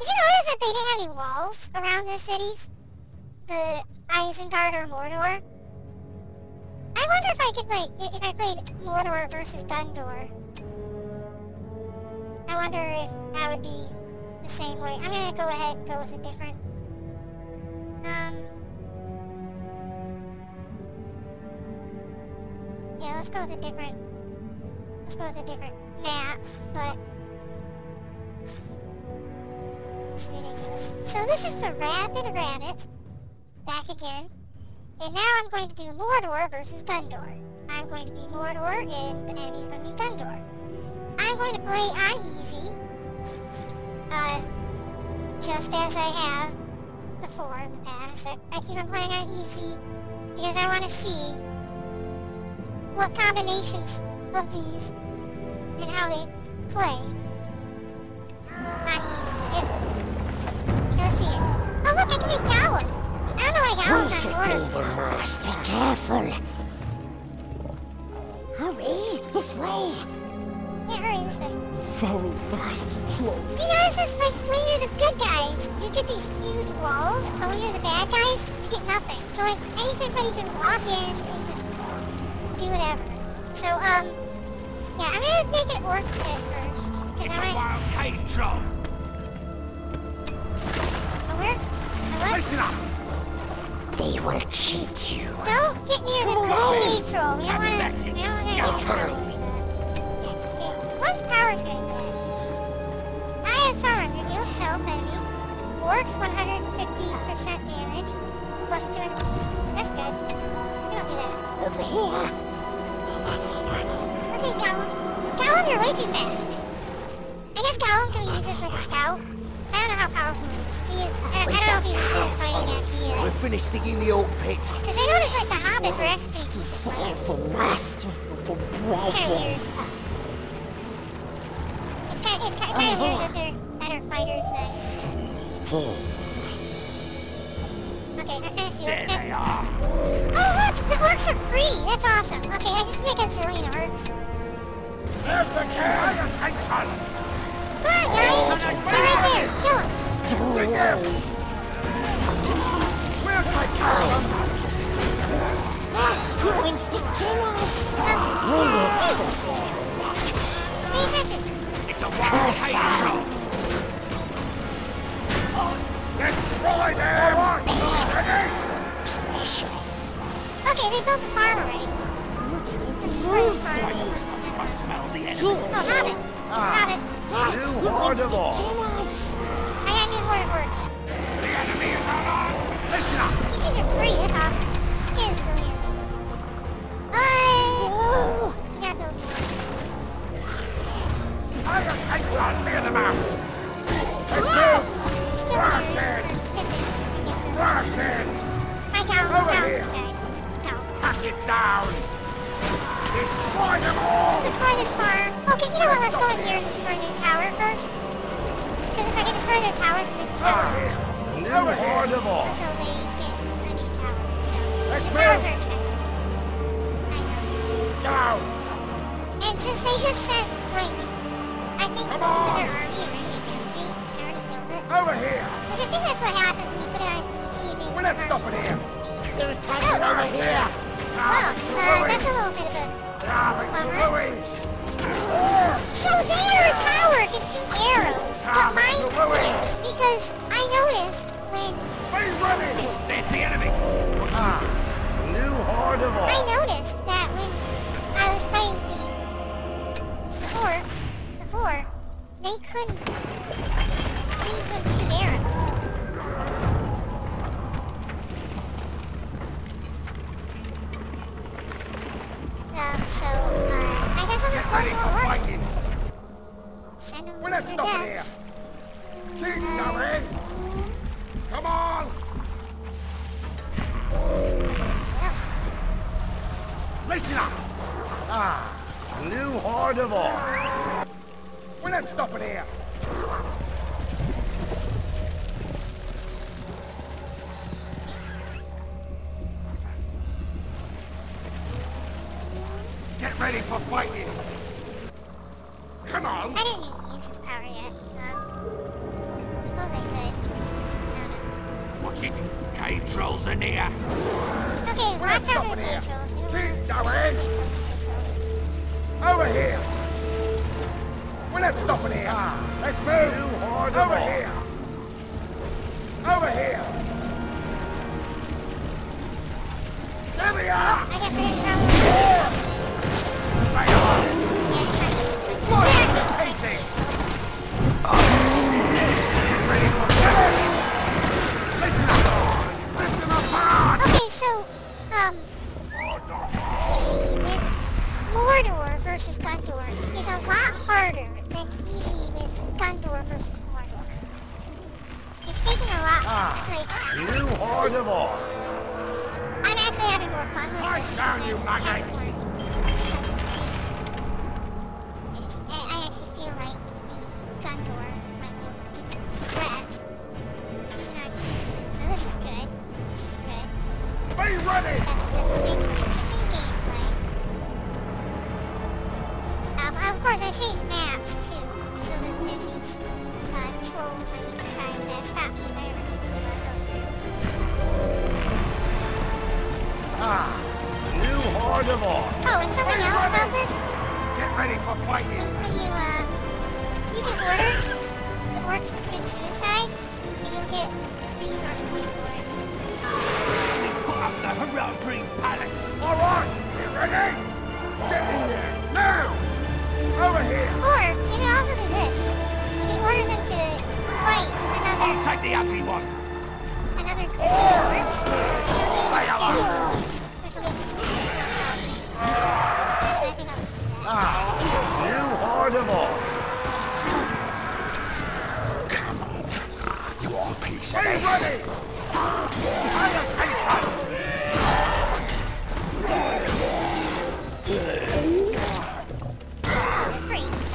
Did you notice that they didn't have any walls around their cities? The Isengard or Mordor? I wonder if I could, like, if I played Mordor versus Gondor. I wonder if that would be the same way. I'm gonna go ahead and go with a different, yeah, let's go with a different map, but it's ridiculous. So this is the Rabid Rabbit, back again, and now I'm going to do Mordor versus Gondor. I'm going to be Mordor, and the enemy's going to be Gondor. I'm going to play on easy, just as I have before in the past. I keep on playing on easy because I want to see what combinations of these and how they play on easy. Let's see here. Oh look, I can make Gollum. I don't know why Gollum's on Mordor. We should be the master. Careful. Hurry, this way. Yeah, hurry this way. Very nasty clothes. You notice this, like, when you're the good guys, you get these huge walls, but when you're the bad guys, you get nothing. So, like, anybody can walk in and just do whatever. So, yeah, I'm gonna make an orc pit first. Cause it's a wild cave troll. Oh, where? What? Listen up. They will cheat you. Don't get near the cave troll. We don't wanna get in trouble. What's power screen doing? ISR reveals stealth enemies. Orcs 150% damage. Plus 200%. That's good. We don't do that. Over here. Okay, Gollum. Gollum, you're way too fast. I guess Gollum can be used as like a scout. I don't know how powerful he is. I don't know if he's still fighting at the We're finished digging the orc pit. Because I noticed like the hobbits were actually pretty decent players. For master, for It's kind of weird. precious. It's kind of weird that they're better fighters than... Okay, I finished the orc There pit. they are. Oh look! The orcs are free! That's awesome. Okay, I just make a zillion orcs. There's the cat. Attention. Come on, guys! They're right there! Kill them! Bring them. We'll take care of them. Wants to kill us. Pay attention! It's a wild cave troll. Destroy them. Precious. Okay, they built a farm already. Let's destroy the farm. I think I smell the enemy. Oh, Hobbit! Hobbit! New horde of orcs. Kill us. I got new horde of orcs. The enemy is on us. Listen up. These things are free, that's awesome. Get a zillion of these. We gotta build more. Fire tanks on near the mount. Still Crash there. it. Yes, sir. Crash it. I got him. Over Got here. this guy. No. Hack it down. Destroy them all. Let's destroy this farm. Okay, you know what? Let's go in here and destroy their tower first. Because if I can destroy their tower, then they can stay New horde of orcs. until they get a new tower. So, Let's the towers move. are expensive. I know. Down. And since they just sent, like, I think Come most of on. their army already against me, I already killed it. Over here. Which I think that's what happens when you put it on easy. It makes We're not the stopping armies here. They're attacking over here. Well, that's a little bit of a... Ruins. So their tower can shoot arrows, but mine can't, because I noticed when... Be ready. There's the enemy. New horde of I orcs. noticed that when I was fighting the orcs before, they couldn't... These would shoot arrows. So, I guess I'll just Get ready go for for orcs. fighting. Send them We're to not their stopping deaths. here. Keep going. Come on. Listen up. New horde of orcs. We're not stopping here. Get ready for fighting. Come on. I didn't even use this power yet. I suppose I Watch it! Cave trolls are near! Okay, We're not watch out for stopping here. cave trolls. We don't Keep want going! cave trolls. Over here! We're not stopping here! Let's move! Over here! Over here! There we are! I guess we're gonna Right on! Fly to throw pieces! Ready for killing! Listen up! Rip them apart! Okay, so, easy with Mordor versus Gondor is a lot harder than easy with Gondor versus Mordor. It's taking a lot, like, New horde of all! I'm actually having more fun with Pipe this. down, you maggots! I actually feel like the Gondor might be able to threat, even on easy, so this is good. This is good. Be ready! That's what makes it interesting gameplay. Of course, I changed maps too, so that there's these trolls on either side that stop me if I ever need to go through. New horde of all! Oh, and something Be else ready! about this? Get ready for fighting! When you can order the orcs to commit suicide, and you'll get resource points for it. We put up the Heraldry Palace! Alright! You ready? Get in there! Now! Over here! Or, you can also do this. You can order them to fight I'll take the ugly one! another group of orcs. Lay along. Which will be so I think I'll just do that. New horde of all! You all piece of Be ace. ready! Pay attention! Oh, they're free, so.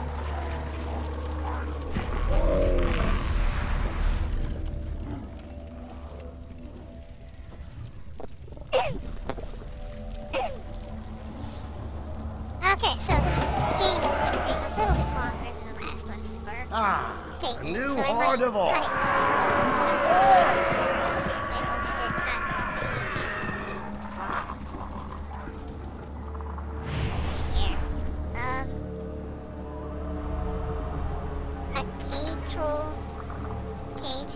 Okay, so this game is going to take a little bit longer than the last ones for taking. new So I horde might of all. cut it to 2 I host it on TNT. Let's see here. A cave troll cage.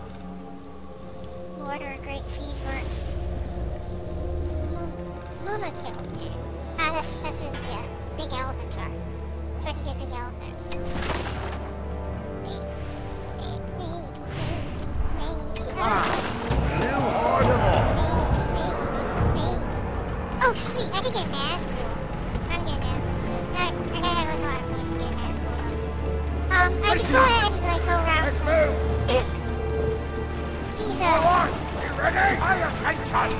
Mordor, great siege works. Luma kill. That's where the big elephants are. So I can get big elephant. New horde of all! Oh, sweet! I can get Nazgul. I'm getting Nazgul soon. I gotta have like a lot of points to get Nazgul though. I can go ahead and like go around Let's move! these Alright! You ready? Pay attention!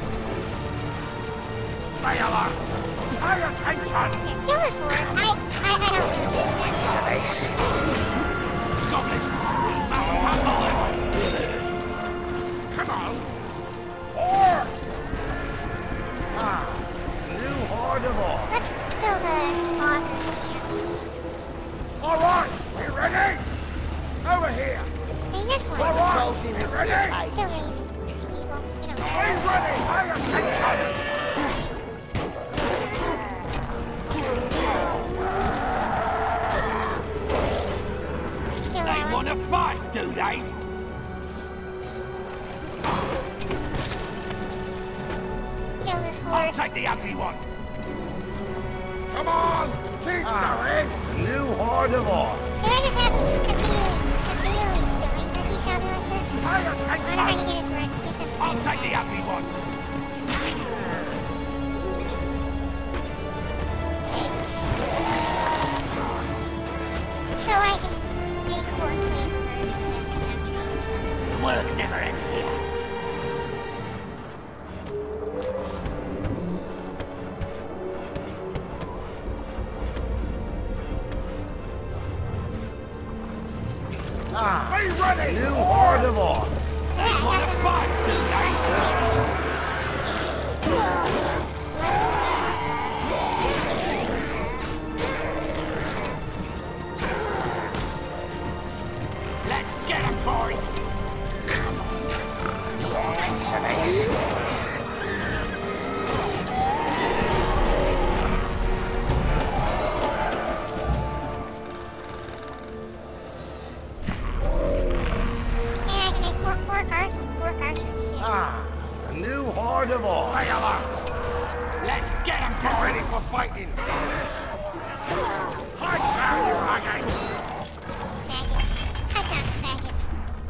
Stay alert! Pay attention! here, kill this one. I don't really Piece of ace. Goblins! Must humble them! Come on! Orcs! New horde of all! Let's build a loggers here. Alright! You ready? Over here! Hey, this one. Alright! Trolls in You the ready? sea. Kill these people. You know. Be ready! Pay attention! Kill They that one. want to fight, do they? Kill this I'll horde. take the ugly one. Come on! Keep going! New horde of all! Can I just have them continually killing each other like this? Pay I wonder if I can attention! get it to get them to I'll red take the flag. ugly one. So I can make horde laborers to connect trees and stuff. The work never ends here. Be ready! New horde of all! They want to fight, do they? Let's get 'em, boys! A new horde of all. Stay alert! Let's get them, get ready for fighting! Hide down, you faggots! Faggots. Cut down the faggots.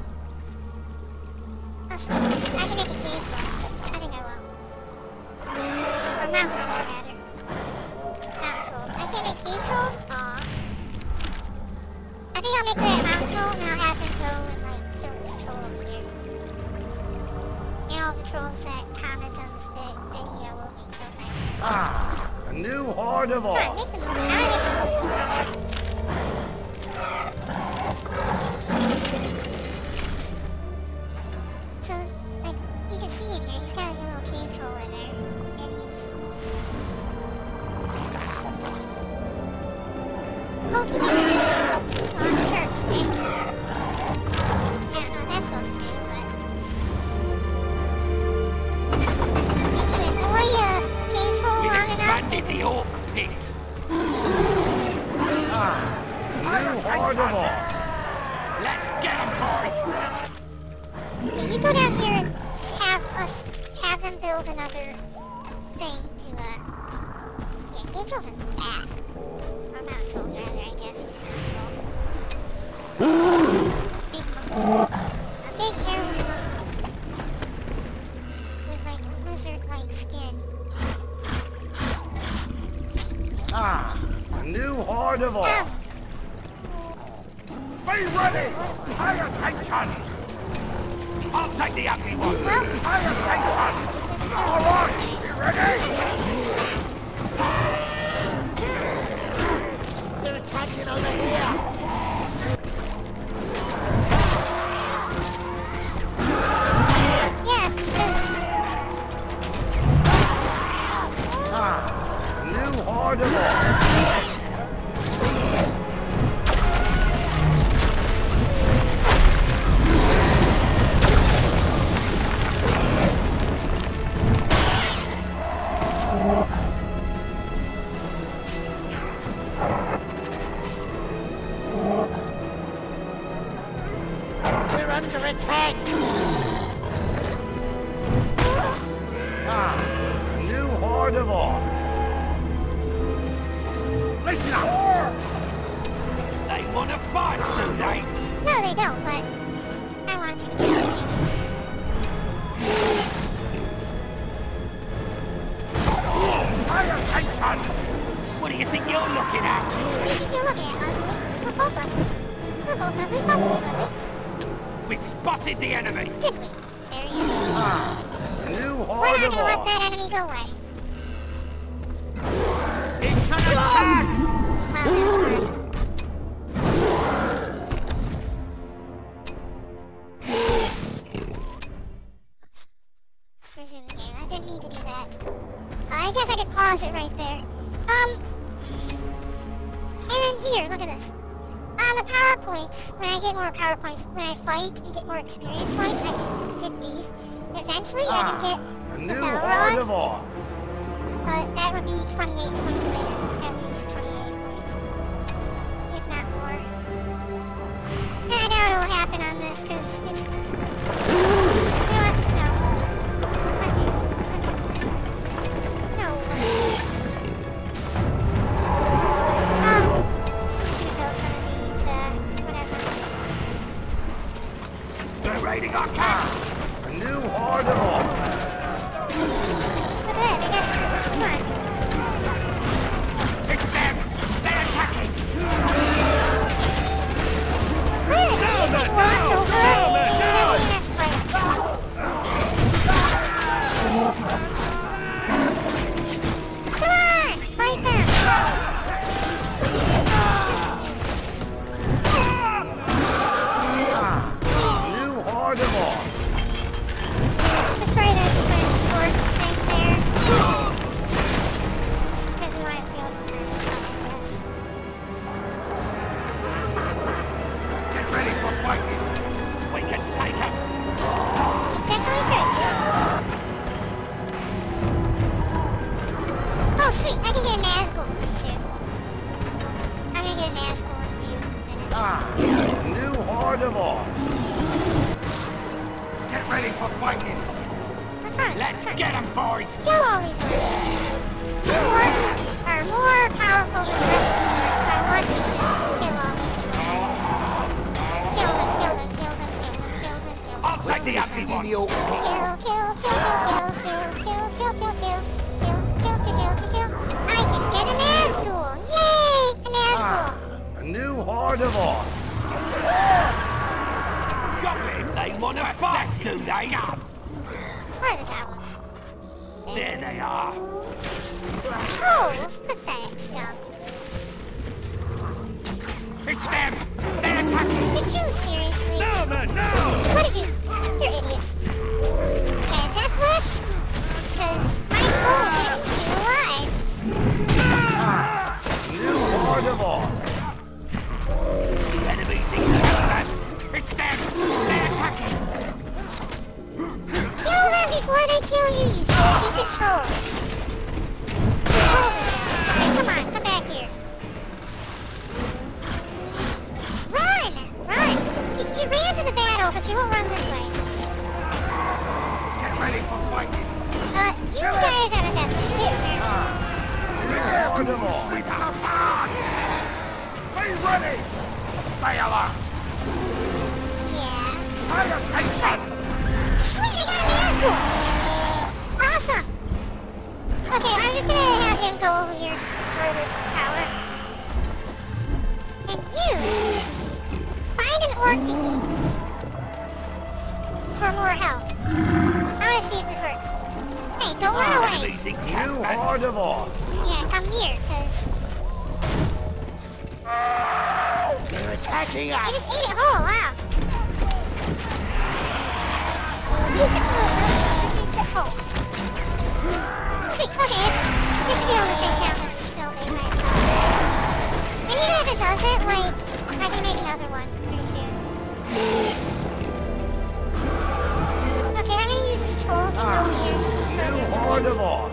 I can make a cave for it. I think I will. Or mountain troll, rather. Mountain trolls. I can't make cave trolls? Aw. I think I'll make that mountain troll and I'll have him go and, like, kill this troll over here. And all the trolls that comment on this video will be killed by this. A new horde of all. Come on, make them move. Now make them move. So, like, you can see in here, he's got a little cave troll in there. And he's poking at his long shirt stick. I don't know what that's supposed to do, but... If you annoy a cave troll long enough, they The orc pit. New horde of all. Let's get them, boys. Okay, you go down here and have them build another thing to, yeah, cave trolls are bad. Or mountain trolls, rather, I guess. It's big monkey. A big hairless monkey. With, like, lizard-like skin. A new horde of all. Be ready! Pay attention! I'll take the ugly one. Pay attention! All right, you ready? They're attacking over here. Yeah, because... A new horde of all. We're under attack. A new horde of all. Listen up! They want to fight, do they? No, they don't, but... I want you to kill them. Pay attention! What do you think you're looking at? What do you think you're looking at, ugly? We're both ugly. We're both ugly, both ugly. We've spotted the enemy! Did we? There he is. A new We're horde not of gonna let all. that enemy go away. It's an attack! Well, that's good. Let's resume the game. I didn't mean to do that. I guess I could pause it right there. And then here, look at this. On the power points, when I get more power points, when I fight and get more experience points, I can get these. Eventually, I can get A the new Bell horde Rod, of all. but that would be 28 points later. At least 28 points. If not more. And I doubt it'll happen on this, because it's... You know what? No. No way. Should build some of these, whatever. They're raiding our camp! A new horde of all. Look at that, they got... Come on. It's them! They're attacking! Look, they like walks over and they never even have to fight. Come on! Fight them! New horde of all. Destroy this with orc thing there. horde of orcs. Get ready for fighting. What's wrong? Let's get them, boys. Kill all these orcs. The orcs are more powerful than the rest of the orcs, so I want you to just kill all these orcs. Just kill them, kill them, kill them, kill them, kill them, kill them. I'll take the ugly one. Kill, kill, kill, kill, kill, kill, kill, kill, kill, kill, kill, kill, kill, kill. I can get an air school. Yay! An air school. A new horde of orcs. They want to fight, do they? Where are the goblins? There they are. Trolls? Pathetic scum. It's them. They're attacking. Did you seriously? No, man, no. What are you? You're idiots. Okay, is that flesh? Because my trolls can't eat you alive. New horde of orcs. The enemy's in the lands. It's them. They're attacking. Kill them before they kill you, you stupid troll. The trolls are down. Okay, come on, come back here. Run! Run! You ran to the battle, but you won't run this way. Get ready for fighting. You guys are the death wish too. Horde of orcs. Be ready. Stay alert. Yeah. Pay attention. Sweet, I got an air school! Awesome! Okay, I'm just gonna have him go over here to destroy the tower. And you find an orc to eat for more health. I wanna see if this works. Hey, don't run away! New horde of orcs. Yeah, come here, cause They're attacking I us. just ate it whole, wow! Eat the oh. Sweet, okay, this should be able to take down this building by itself. And even if it doesn't, like, I can make another one pretty soon. Okay, I'm gonna use this troll to go here and destroy New their horde buildings. of orcs.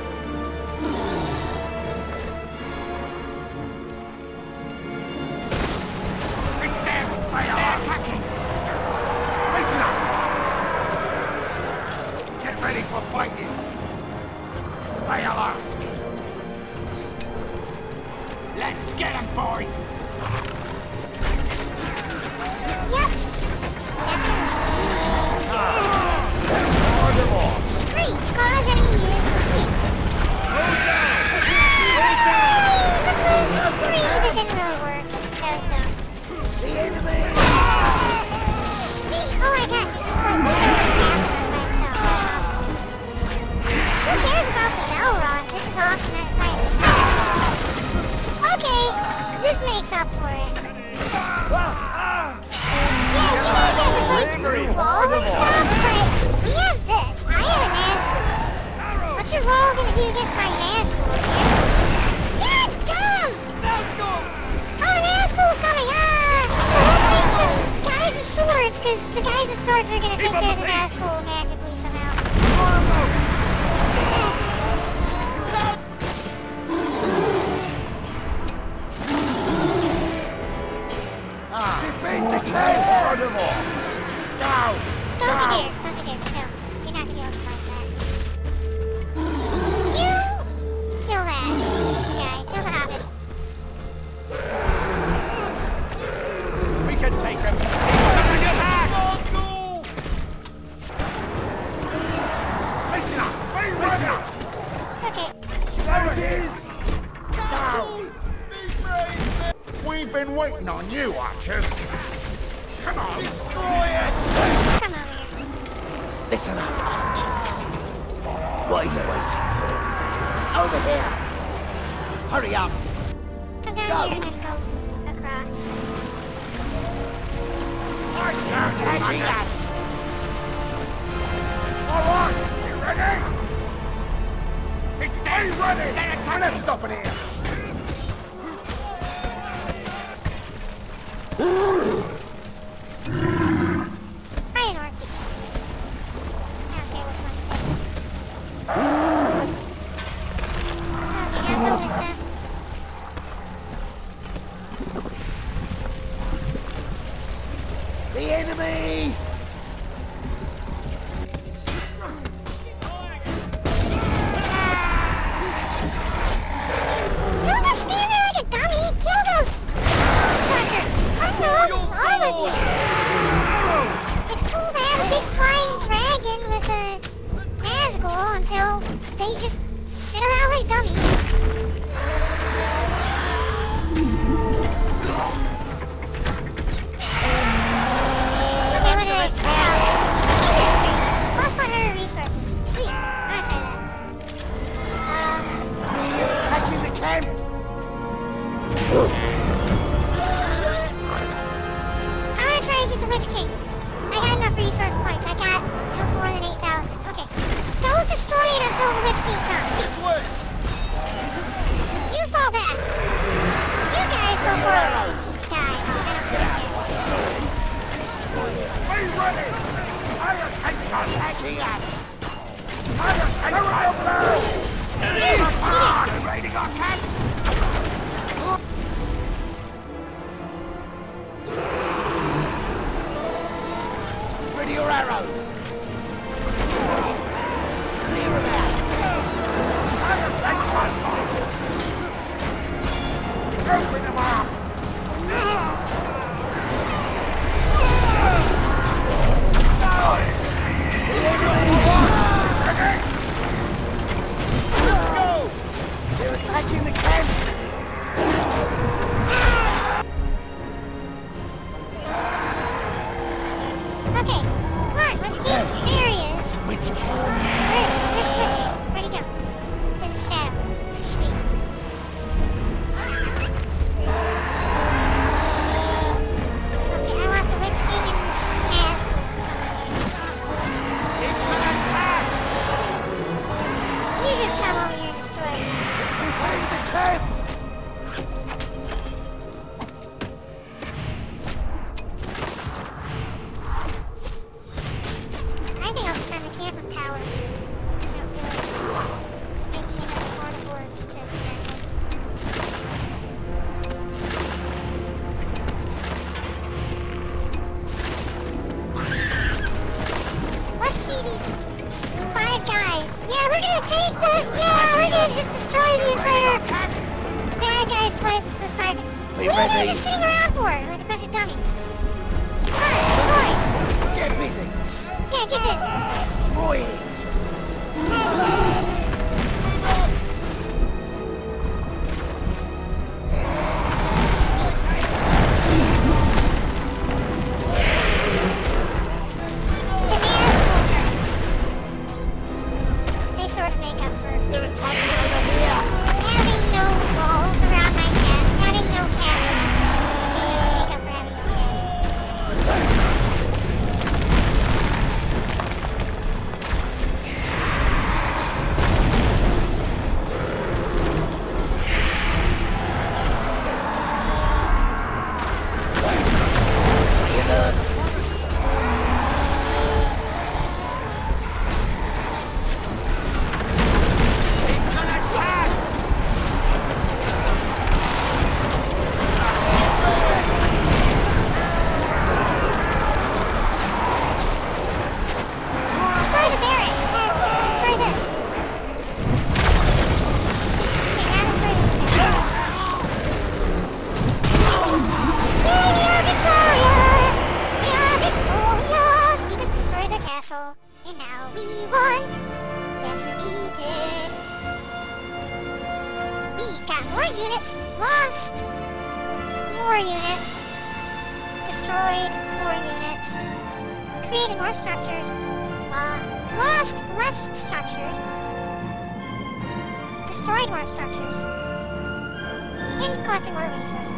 It's them. They are attacking. Listen up. Get ready for fighting. Stay alert. Let's get them, boys. Yep. Horde of orcs. Screech, cause enemy use complete. Screech, it didn't really work. That was dumb. The enemy. Sweet! Oh my gosh, you just like killed half of them by itself. That's awesome. Who cares about the bell rod? This is awesome by itself. Okay, this makes up for it. Yeah, you guys have this like wall and stuff, but we have this. I have an Nazgul. What's your roll gonna do against my Nazgul, man? You're dumb! Oh, Nazgul's coming! So let's make some guys with swords, because the guys with swords are gonna take care of the Nazgul magically somehow. Defeat the new horde of orcs. Go. Don't you dare! Don't you dare! No, you're not gonna be able to fight that. You kill that guy. Kill the hobbit. We can take them. Listen up. Be ready. Okay. There it is. Down. We've been waiting on you, archers. Come on. Destroy it. Just come over here. Listen up, archers. What are you waiting for? Over here. Hurry up. Come down Go. here and then go across. They're attacking us. All right. You ready? It's them. Be ready. They're attacking. Let's stop it here. I didn't orc to I don't care which one you pick. Okay, now go with them. The enemy! Don't just stand there like a dummy! Kill those suckers! What the hell's wrong with you? It's cool to have a big flying dragon with a Nazgul until they just sit around like dummies. Ready your arrows! Clear them out! Open them up! I see it! Let's go! They're attacking the camp! Okay, come on, Witch King. There he is. Witch King. Where is he? Where's Witch King? Where'd he go? This is Shadow. Sweet. Okay, I want the Witch King and this Nazgul. It's an attack! You just come over here and destroy it. Defend the camp! I think I'll defend the camp with towers. So really making enough carnivores to defend them. Let's see these 5 guys. Yeah, we're gonna take this! Yeah, we're gonna just destroy the entire bad guys' place with 5. What are they just sitting around for? Like a bunch of dummies. Come on, destroy! Get busy! Yeah, get this. Destroy it! The Nazguls are... They sort of make up for They're attacking over here! having no walls around my cat, having no castle. They make up for having no castle. It's an attack! Destroy the barracks. Destroy this. Okay, now destroy this barracks. Yay, we are victorious! We are victorious! We just destroyed their castle. And now we won! Yes, we did. We got more units, lost more units, destroyed more units, created more structures, lost less structures, destroyed more structures, and collected more resources.